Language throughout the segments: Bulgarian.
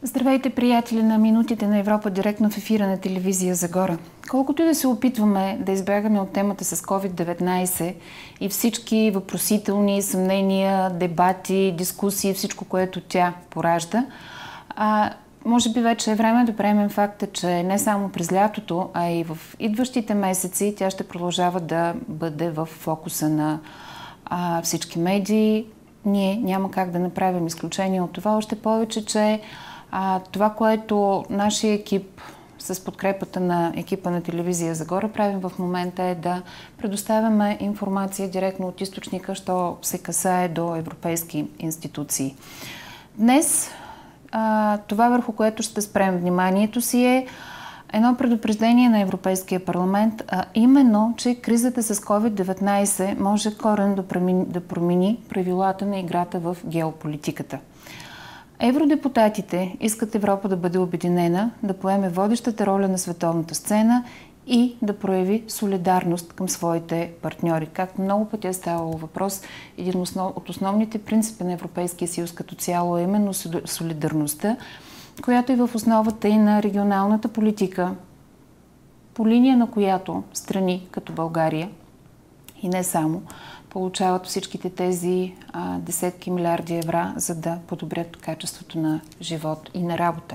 Здравейте, приятели на Минутите на Европа, директно в ефира на телевизия Загора. Колкото и да се опитваме да избягаме от темата с COVID-19 и всички въпросителни съмнения, дебати, дискусии, всичко, което тя поражда, може би вече е време да приемем факта, че не само през лятото, а и в идващите месеци тя ще продължава да бъде в фокуса на всички медии. Ние няма как да направим изключение от това, още повече, че това, което нашия екип с подкрепата на екипа на телевизия Загора правим в момента, е да предоставяме информация директно от източника, що се касае до европейски институции. Днес това, върху което ще спрем вниманието си, е едно предупреждение на Европейския парламент, а именно, че кризата с COVID-19 може коренно да промени правилата на играта в геополитиката. Евродепутатите искат Европа да бъде обединена, да поеме водещата роля на световната сцена и да прояви солидарност към своите партньори. Както много пъти е ставало въпрос, един от основните принципи на Европейския съюз като цяло е именно солидарността, която е в основата и на регионалната политика, по линия на която страни като България и не само получават всичките тези десетки милиарди евро, за да подобрят качеството на живот и на работа.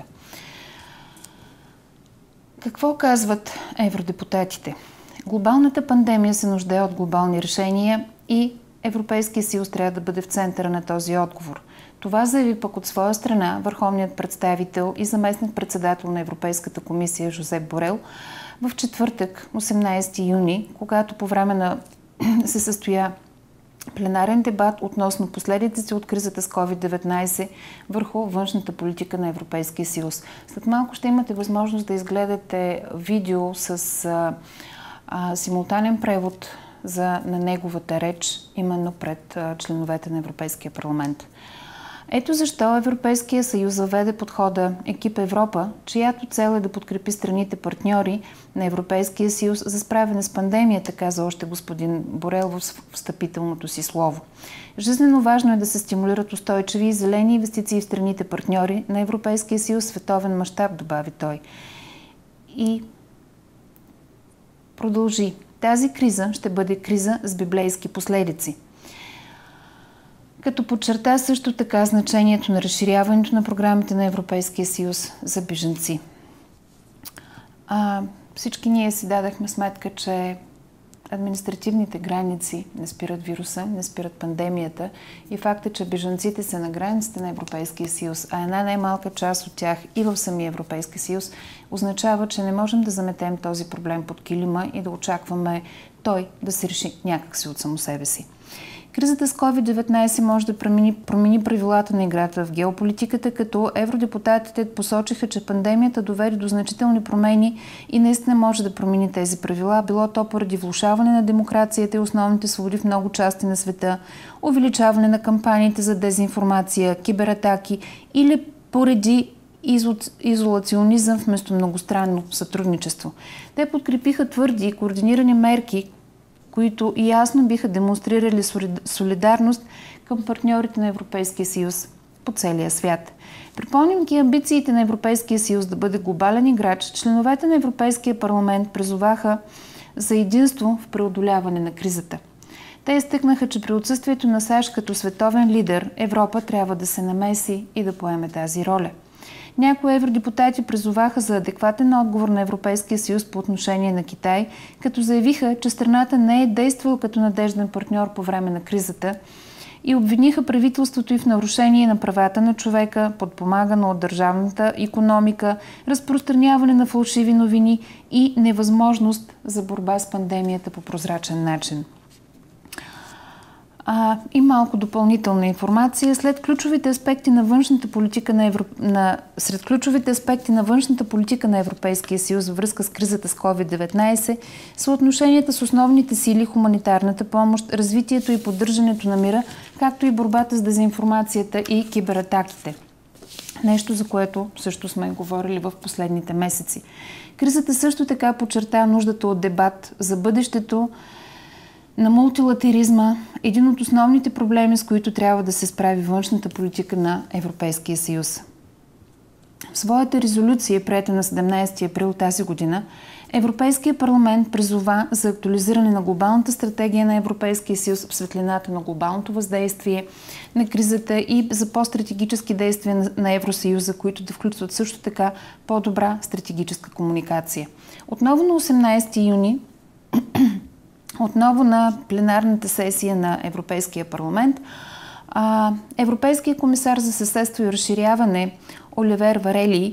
Какво казват евродепутатите? Глобалната пандемия се нуждае от глобални решения и Европейския съюз трябва да бъде в центъра на този отговор. Това заяви пък от своя страна върховният представител и заместник-председател на Европейската комисия Жозеп Борел в четвъртък, 18 юни, когато по време се състоя пленарен дебат относно последиците от кризата с COVID-19 върху външната политика на Европейския съюз. След малко ще имате възможност да изгледате видео с симултанен превод на неговата реч именно пред членовете на Европейския парламент. Ето защо Европейския съюз заведе подхода Екип Европа, чиято цел е да подкрепи страните партньори на Европейския съюз за справяне с пандемията, каза още господин Борел в встъпителното си слово. Жизнено важно е да се стимулират устойчиви и зелени инвестиции в страните партньори на Европейския съюз в световен мащаб, добави той. И продължи. Тази криза ще бъде криза с библейски последици. Като подчерта също така значението на разширяването на програмите на Европейския съюз за бежанци. Всички ние си дадахме сметка, че административните граници не спират вируса, не спират пандемията и факта, че бежанците са на границите на Европейския съюз, а една най-малка част от тях и в самия Европейски съюз, означава, че не можем да заметем този проблем под килима и да очакваме той да се реши някакси от само себе си. Кризата с COVID-19 може да промени правилата на играта в геополитиката, като евродепутатите посочиха, че пандемията доведе до значителни промени и наистина може да промени тези правила, било то поради влошаване на демокрацията и основните свободи в много части на света, увеличаване на кампаниите за дезинформация, кибератаки или поради изолационизъм вместо многостранно сътрудничество. Те подкрепиха твърди и координирани мерки, които ясно биха демонстрирали солидарност към партньорите на Европейския съюз по целия свят. Припомняйки амбициите на Европейския съюз да бъде глобален играч, членовете на Европейския парламент призоваха за единство в преодоляване на кризата. Те изтъкнаха, че при отсъствието на САЩ като световен лидер, Европа трябва да се намеси и да поеме тази роля. Някои евродепутати призоваха за адекватен отговор на Европейския съюз по отношение на Китай, като заявиха, че страната не е действала като надежден партньор по време на кризата и обвиниха правителството и в нарушение на правата на човека, подпомагано от държавната икономика, разпространяване на фалшиви новини и невъзможност за борба с пандемията по прозрачен начин. И малко допълнителна информация. Сред ключовите аспекти на външната политика на Европейския съюз във връзка с кризата с COVID-19 са отношенията с основните сили, хуманитарната помощ, развитието и поддържането на мира, както и борбата с дезинформацията и кибератаките. Нещо, за което също сме говорили в последните месеци. Кризата също така подчерта нуждата от дебат за бъдещето на мултилатеризма, един от основните проблеми, с които трябва да се справи външната политика на Европейския съюз. В своята резолюция, приета на 17 април тази година, Европейския парламент призова за актуализиране на глобалната стратегия на Европейския съюз в светлината на глобалното въздействие на кризата и за по-стратегически действия на Евросъюза, които да включват също така по-добра стратегическа комуникация. Отново на 18 юни, отново на пленарната сесия на Европейския парламент, Европейския комисар за съседство и разширяване Оливер Варели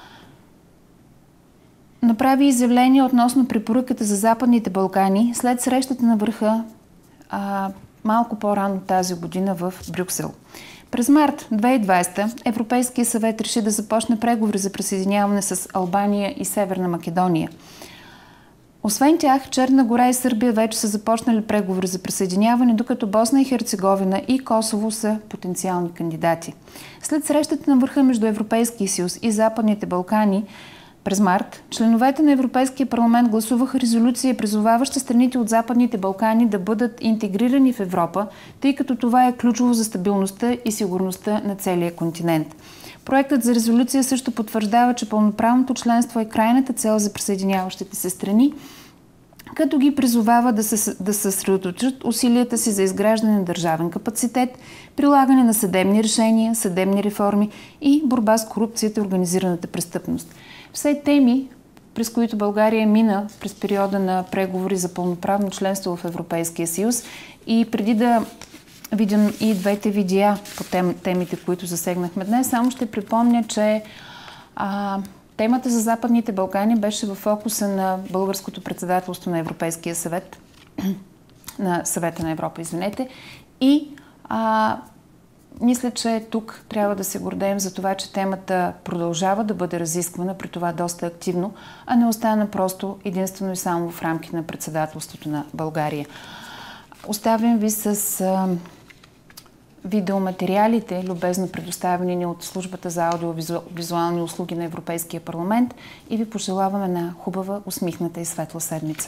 направи изявление относно препоръката за Западните Балкани след срещата на върха малко по-рано тази година в Брюксел. През март 2020 Европейския съвет реши да започне преговори за присъединяване с Албания и Северна Македония. Освен тях, Черна гора и Сърбия вече са започнали преговори за присъединяване, докато Босна и Херцеговина и Косово са потенциални кандидати. След срещата на върха между Европейския съюз и Западните Балкани през март, членовете на Европейския парламент гласуваха резолюция, призоваваща страните от Западните Балкани да бъдат интегрирани в Европа, тъй като това е ключово за стабилността и сигурността на целия континент. Проектът за резолюция също потвърждава, че пълноправното членство е крайната цел за присъединяващите се страни, като ги призовава да съсредоточат усилията си за изграждане на държавен капацитет, прилагане на съдебни решения, съдебни реформи и борба с корупцията и организираната престъпност. Все теми, през които България мина през периода на преговори за пълноправно членство в Европейския съюз. И преди да видим и двете видеа по темите, които засегнахме днес, само ще припомня, че темата за Западните Балкани беше в фокуса на българското председателство на Европейския съвет, на Съвета на Европа, и мисля, че тук трябва да се гордеем за това, че темата продължава да бъде разисквана, при това доста активно, а не остана просто единствено и само в рамки на председателството на България. Оставям ви с видеоматериалите, любезно предоставени ни от Службата за аудиовизуални услуги на Европейския парламент, и ви пожелаваме една хубава, усмихната и светла седмица.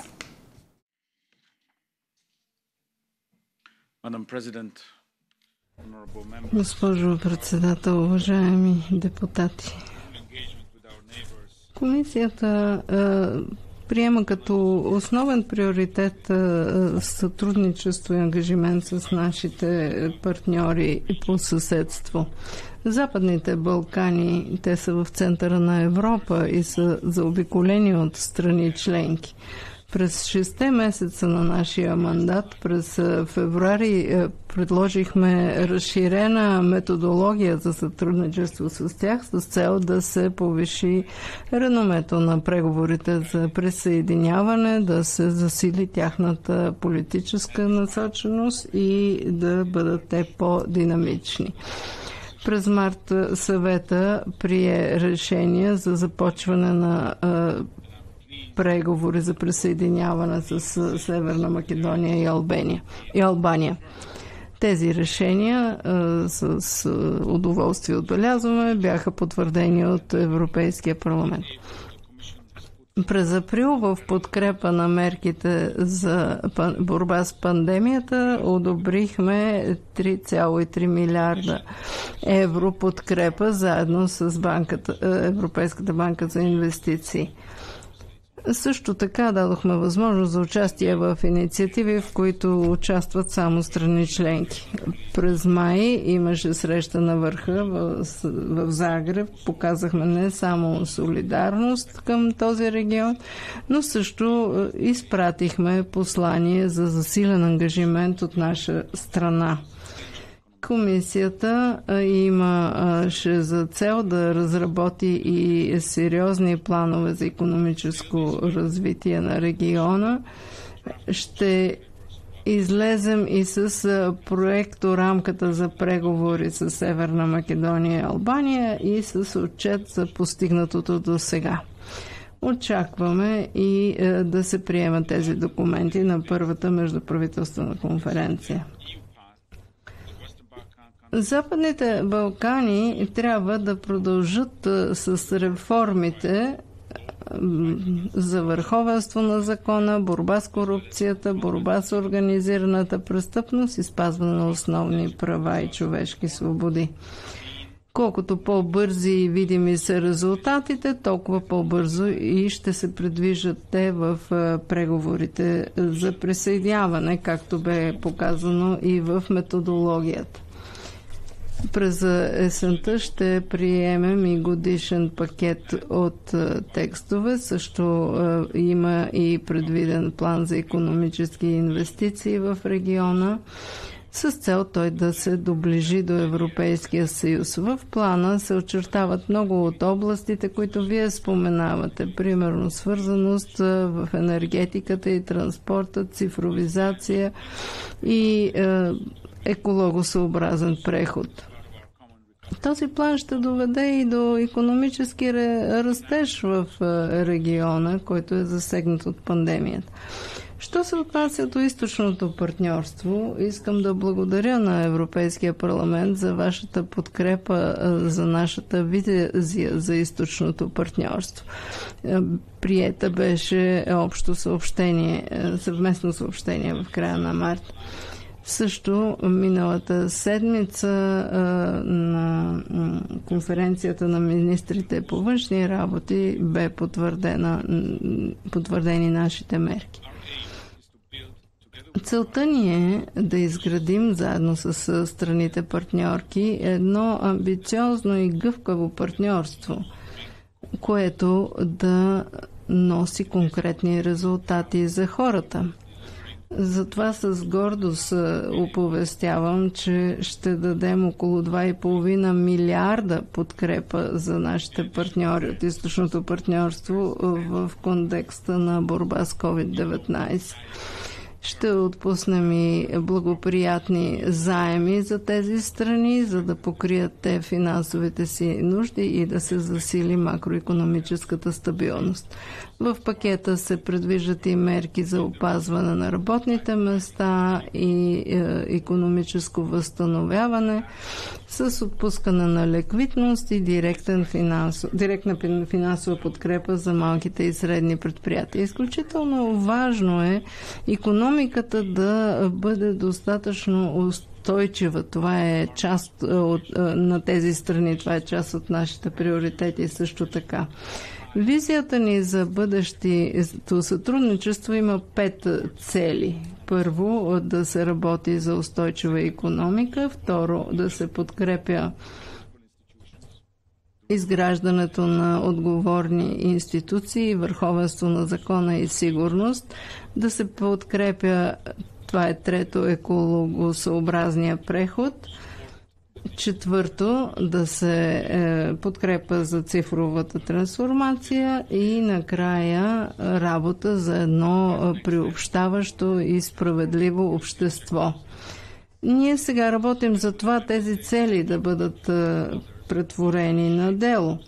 Госпожо председател, уважаеми депутати, комисията приема като основен приоритет сътрудничество и ангажимент с нашите партньори по съседство. Западните Балкани, те са в центъра на Европа и са заобиколени от страни членки. През 6 месеца на нашия мандат, през февруари, предложихме разширена методология за сътрудничество с тях с цел да се повиши реномето на преговорите за присъединяване, да се засили тяхната политическа насоченост и да бъдат те по-динамични. През март съвета прие решение за започване на преговори за присъединяване с Северна Македония и Албания. Тези решения с удоволствие отбелязваме, бяха потвърдени от Европейския парламент. През април в подкрепа на мерките за борба с пандемията одобрихме 3,3 милиарда евро подкрепа заедно с Европейската банка за инвестиции. Също така дадохме възможност за участие в инициативи, в които участват само страни членки. През май имаше среща на върха в Загреб. Показахме не само солидарност към този регион, но също изпратихме послание за засилен ангажимент от наша страна. Комисията имаше за цел да разработи и сериозни планове за икономическо развитие на региона. Ще излезем и с проекто рамката за преговори с Северна Македония и Албания и с отчет за постигнатото до сега. Очакваме и да се приемат тези документи на първата междуправителствена конференция. Западните Балкани трябва да продължат с реформите за върховенство на закона, борба с корупцията, борба с организираната престъпност и спазване на основни права и човешки свободи. Колкото по-бързи и видими са резултатите, толкова по-бързо и ще се придвижат те в преговорите за присъединяване, както бе показано и в методологията. През есента ще приемем и годишен пакет от текстове. Също има и предвиден план за икономически инвестиции в региона, с цел той да се доближи до Европейския съюз. В плана се очертават много от областите, които вие споменавате. Примерно свързаност в енергетиката и транспорта, цифровизация и екологосъобразен преход. Този план ще доведе и до икономически растеж в региона, който е засегнат от пандемията. Що се отнася до източното партньорство, искам да благодаря на Европейския парламент за вашата подкрепа за нашата визия за източното партньорство. Приета беше общо съобщение, съвместно съобщение в края на март. Също миналата седмица на конференцията на министрите по външни работи бе потвърдени нашите мерки. Целта ни е да изградим заедно с страните партньорки едно амбициозно и гъвкаво партньорство, което да носи конкретни резултати за хората. Затова с гордост оповестявам, че ще дадем около 2,5 милиарда подкрепа за нашите партньори от източното партньорство в контекста на борба с COVID-19. Ще отпуснем и благоприятни заеми за тези страни, за да покрият те финансовите си нужди и да се засили макроекономическата стабилност. В пакета се предвиждат и мерки за опазване на работните места и икономическо възстановяване с отпускане на ликвидност и директна финансова подкрепа за малките и средни предприятия. Изключително важно е икономиката да бъде достатъчно устойчива. Това е част на тези страни, това е част от нашите приоритети също така. Визията ни за бъдещето сътрудничество има 5 цели. Първо, да се работи за устойчива икономика. Второ, да се подкрепя изграждането на отговорни институции, върховенство на закона и сигурност. Да се подкрепя, това е трето, екологосъобразния преход. Четвърто, да се подкрепа за цифровата трансформация и накрая работа за едно приобщаващо и справедливо общество. Ние сега работим за това тези цели да бъдат претворени на дело.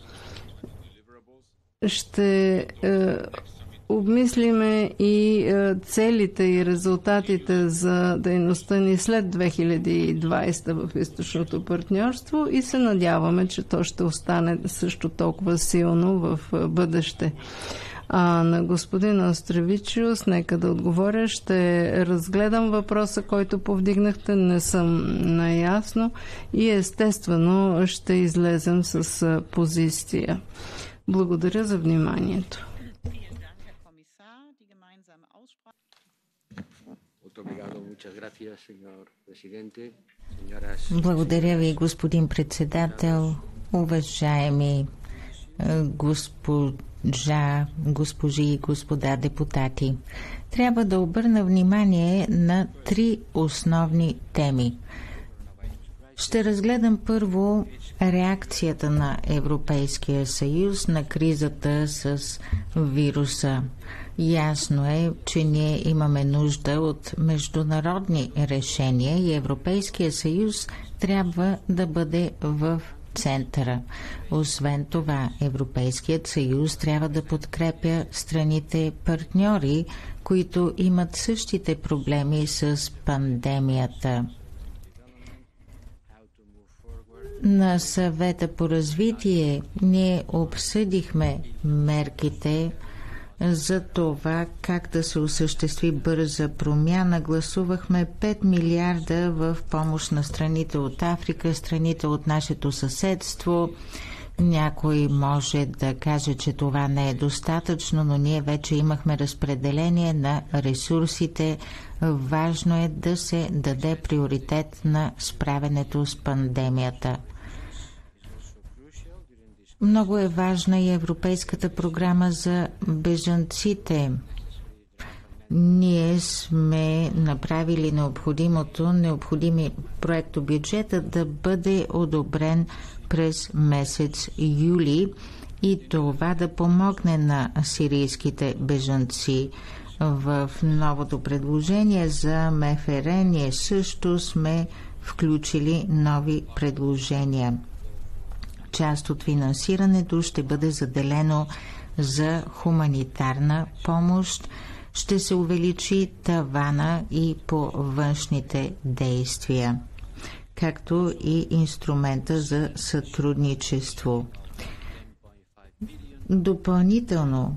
Ще обмислиме и целите и резултатите за дейността ни след 2020 в източното партньорство и се надяваме, че то ще остане също толкова силно в бъдеще. А на господин Остревичиус, нека да отговоря, ще разгледам въпроса, който повдигнахте, не съм наясно и естествено ще излезем с позиция. Благодаря за вниманието. Благодаря ви, господин председател, уважаеми госпожи и господа депутати. Трябва да обърна внимание на 3 основни теми. Ще разгледам първо реакцията на Европейския съюз на кризата с вируса. Ясно е, че ние имаме нужда от международни решения и Европейския съюз трябва да бъде в центъра. Освен това, Европейският съюз трябва да подкрепя страните партньори, които имат същите проблеми с пандемията. На съвета по развитие ние обсъдихме мерките за това как да се осъществи бърза промяна. Гласувахме 5 милиарда в помощ на страните от Африка, страните от нашето съседство. Някой може да каже, че това не е достатъчно, но ние вече имахме разпределение на ресурсите. Важно е да се даде приоритет на справянето с пандемията. Много е важна и Европейската програма за бежанците. Ние сме направили необходими проектобюджета да бъде одобрен през месец юли и това да помогне на сирийските бежанци. В новото предложение за МФР ние също сме включили нови предложения. Част от финансирането ще бъде заделено за хуманитарна помощ, ще се увеличи тавана и по външните действия, както и инструмента за сътрудничество. Допълнително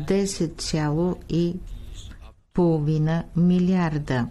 10,5 милиарда.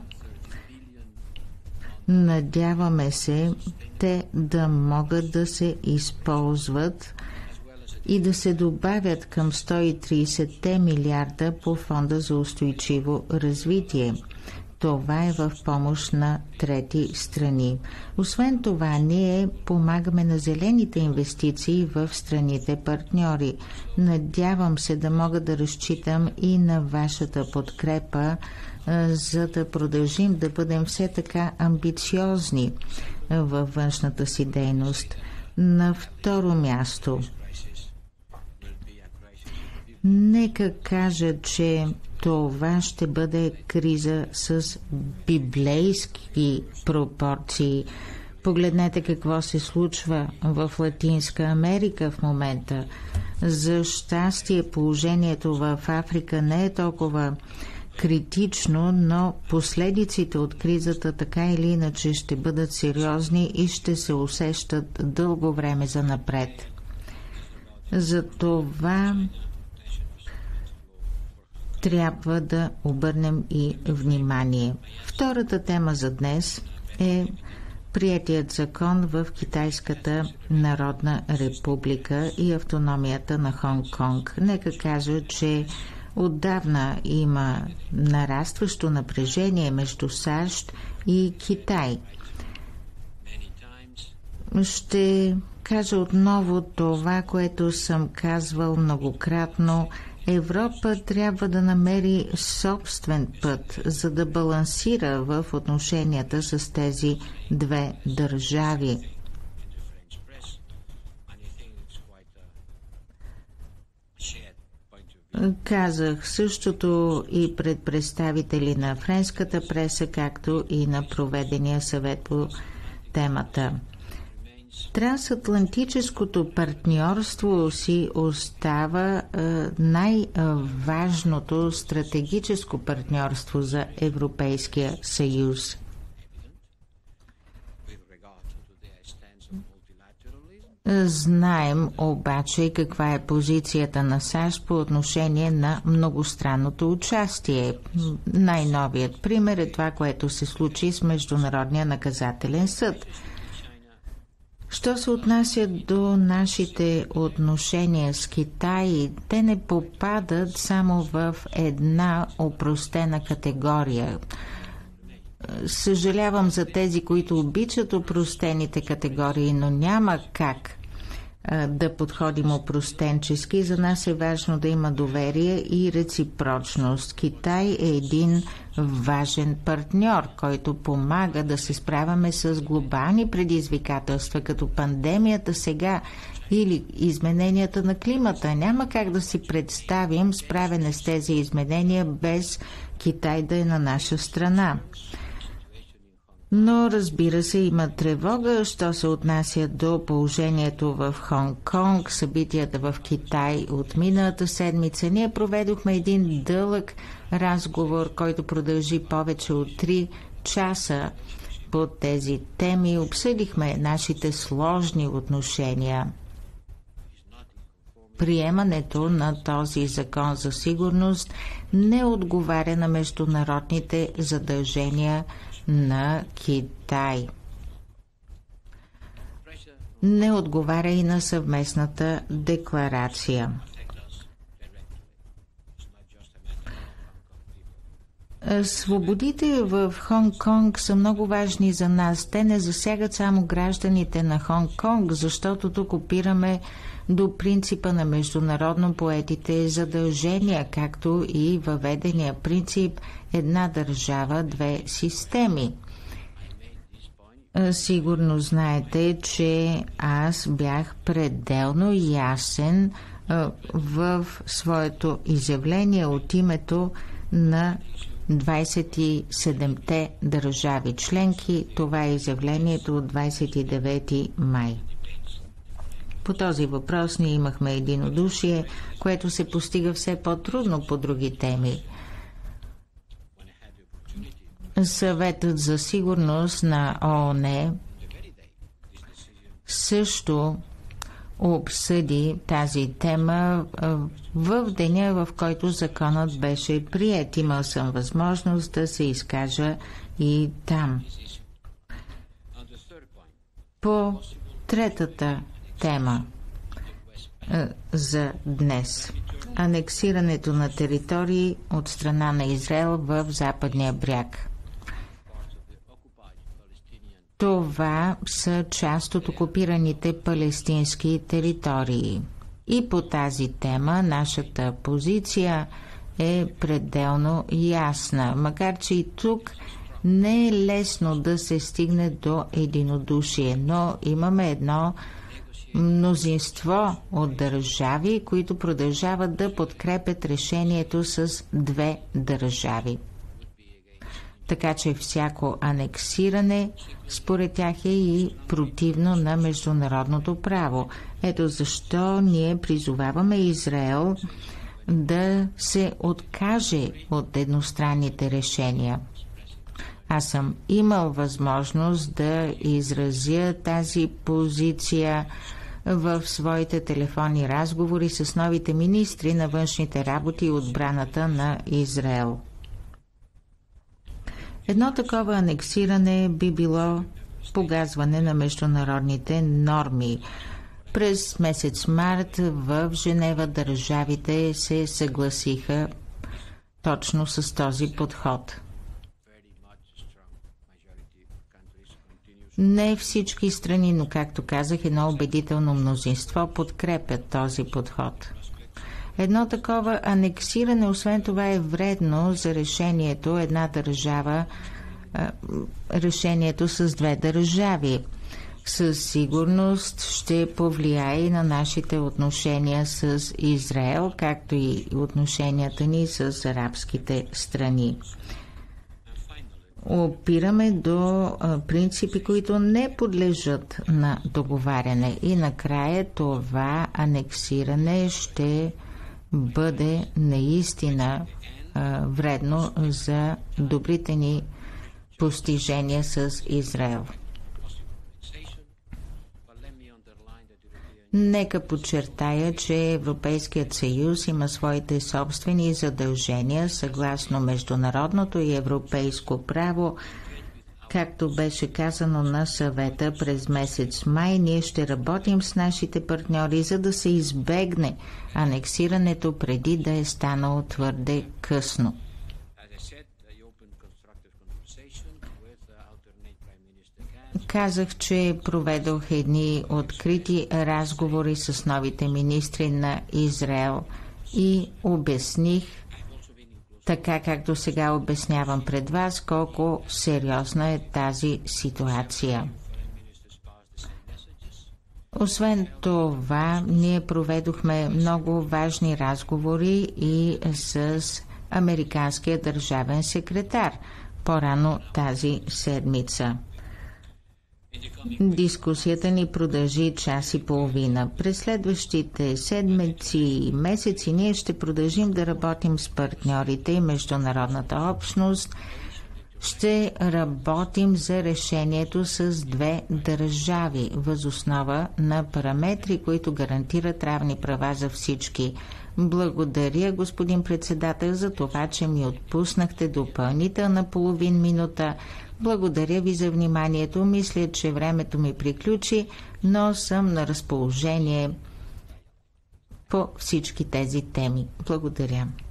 Надяваме се те да могат да се използват и да се добавят към 130 милиарда по Фонда за устойчиво развитие. Това е в помощ на трети страни. Освен това, ние помагаме на зелените инвестиции в страните партньори. Надявам се да мога да разчитам и на вашата подкрепа, за да продължим да бъдем все така амбициозни във външната си дейност. На второ място, нека кажа, че това ще бъде криза с библейски пропорции. Погледнете какво се случва в Латинска Америка в момента. За щастие положението в Африка не е толкова критично, но последиците от кризата така или иначе ще бъдат сериозни и ще се усещат дълго време занапред. Затова трябва да обърнем и внимание. Втората тема за днес е приетият закон в Китайската народна република и автономията на Хонг-Конг. Нека кажа, че отдавна има нарастващо напрежение между САЩ и Китай. Ще кажа отново това, което съм казвал многократно. Европа трябва да намери собствен път, за да балансира в отношенията с тези две държави. Казах същото и пред представители на френската преса, както и на проведения съвет по темата. Трансатлантическото партньорство си остава най-важното стратегическо партньорство за Европейския съюз. Знаем обаче каква е позицията на САЩ по отношение на многостранното участие. Най-новият пример е това, което се случи с Международния наказателен съд. Що се отнася до нашите отношения с Китай, те не попадат само в една опростена категория. Съжалявам за тези, които обичат опростените категории, но няма как да подходим опростенчески. За нас е важно да има доверие и реципрочност. Китай е един важен партньор, който помага да се справяме с глобални предизвикателства, като пандемията сега или измененията на климата. Няма как да си представим справяне с тези изменения без Китай да е на наша страна. Но разбира се, има тревога, що се отнася до положението в Хонг-Конг, събитията в Китай от миналата седмица. Ние проведохме един дълъг разговор, който продължи повече от 3 часа по тези теми. Обсъдихме нашите сложни отношения. приемането на този закон за сигурност не отговаря на международните задължения на Китай. Не отговаря и на съвместната декларация. Свободите в Хонг-Конг са много важни за нас. Те не засягат само гражданите на Хонг-Конг, защото тук опираме до принципа на международно поетите задължения, както и въведения принцип една държава, две системи. Сигурно знаете, че аз бях пределно ясен в своето изявление от името на 27-те държави членки. Това е изявлението от 29 май. По този въпрос ние имахме единодушие, което се постига все по-трудно по други теми. Съветът за сигурност на ООН също обсъди тази тема в деня, в който законът беше приет. Имал съм възможност да се изкажа и там. По третата тема за днес. Анексирането на територии от страна на Израел в Западния бряг. Това са част от окупираните палестински територии. И по тази тема нашата позиция е пределно ясна, макар че и тук не е лесно да се стигне до единодушие, но имаме едно мнозинство от държави, които продължават да подкрепят решението с две държави. Така че всяко анексиране според тях е и противно на международното право. Ето защо ние призоваваме Израел да се откаже от едностранните решения. Аз съм имал възможност да изразя тази позиция в своите телефонни разговори с новите министри на външните работи и отбраната на Израел. Едно такова анексиране би било погазване на международните норми. През месец март в Женева държавите се съгласиха точно с този подход. Не всички страни, но както казах, едно убедително мнозинство подкрепят този подход. Едно такова анексиране, освен това, е вредно за решението една държава, решението с две държави. Със сигурност ще повлияе и на нашите отношения с Израел, както и отношенията ни с арабските страни. Опираме до принципи, които не подлежат на договаряне. И накрая това анексиране ще бъде наистина вредно за добрите ни постижения с Израел. Нека подчертая, че Европейският съюз има своите собствени задължения съгласно международното и европейско право. Както беше казано на съвета през месец май, ние ще работим с нашите партньори, за да се избегне анексирането преди да е станало твърде късно. Казах, че проведох едни открити разговори с новите министри на Израел и обясних, така както сега обяснявам пред вас, колко сериозна е тази ситуация. Освен това, ние проведохме много важни разговори и с американския държавен секретар по-рано тази седмица. Дискусията ни продължи час и половина. През следващите седмици и месеци ние ще продължим да работим с партньорите и международната общност Ще работим за решението с две държави, въз основа на параметри, които гарантират равни права за всички. Благодаря, господин председател, за това, че ми отпуснахте допълнителна половин минута. Благодаря ви за вниманието. Мисля, че времето ми приключи, но съм на разположение по всички тези теми. Благодаря.